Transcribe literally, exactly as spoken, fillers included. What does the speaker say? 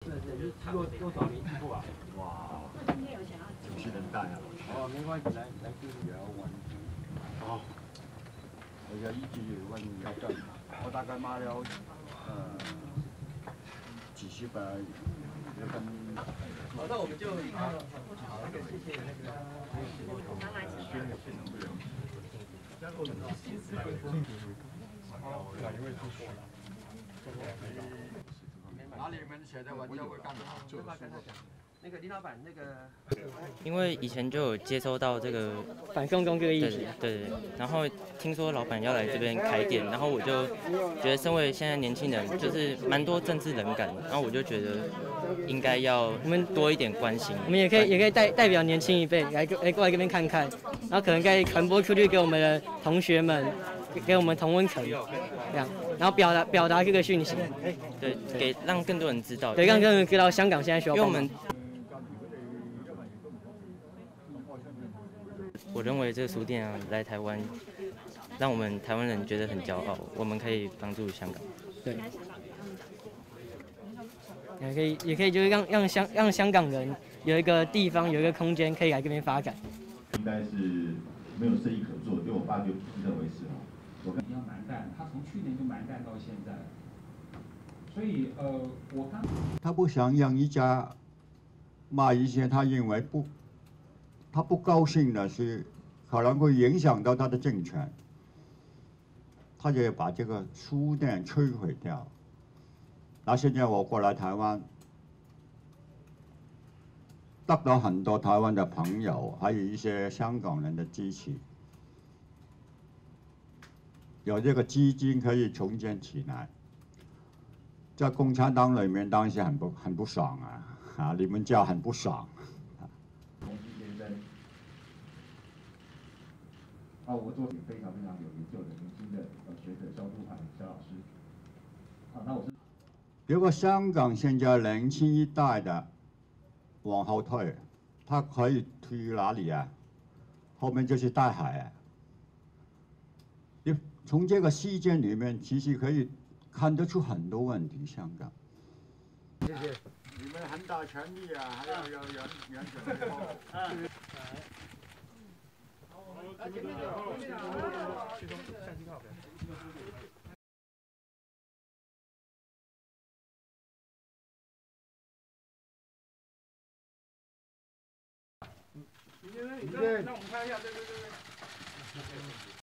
对对，就是多多少年之后啊。哇。今天有想要主持人带啊。哦，没关系，来来这里聊玩。哦。我要一直问要干嘛？我大概买了呃几十本。好，那我们就好，那个谢谢那个。妈妈请。哪里门写的文章会干嘛？就把跟他讲。那个林老板，那个， 因为以前就有接收到这个反送中这个议题， 对对，然后听说老板要来这边开店，然后我就觉得身为现在年轻人，就是蛮多政治冷感的，然后我就觉得应该要我们多一点关心， 我们也可以也可以代代表年轻一辈来来过来这边看看，然后可能可以传播出去给我们的同学们，给给我们同温层，这样，然后表达表达这个讯息， 对，给让更多人知道， 对，让更多人知道香港现在需要帮忙。 因为我们我认为这个书店啊，来台湾，让我们台湾人觉得很骄傲。我们可以帮助香港。 对。也可以，也可以，就是让让香让香港人有一个地方，有一个空间可以来这边发展。 应该是没有生意可做，就我爸就认为是哦。我看要蛮淡，他从去年就蛮淡到现在。所以呃，我刚他不想让一家卖一些他认为不。他不高兴的是，可能会影响到他的政权，他就要把这个书店摧毁掉。那现在我过来台湾，得到很多台湾的朋友，还有一些香港人的支持，有这个基金可以重建起来。在共产党里面当时很不很不爽啊，啊，你们叫很不爽。 啊，我做非常非常有研究的年轻的呃学者肖杜汉肖老师。啊，那我是。 如果香港现在年轻一代的往后退，他可以去哪里啊？后面就是大海啊！你从这个事件里面，其实可以看得出很多问题。香港。 谢谢。你们很大权力啊，还要有人人准备好。啊，前面的，后面的，其中相机靠边。嗯，你那，你那，那我们看一下，对对对对。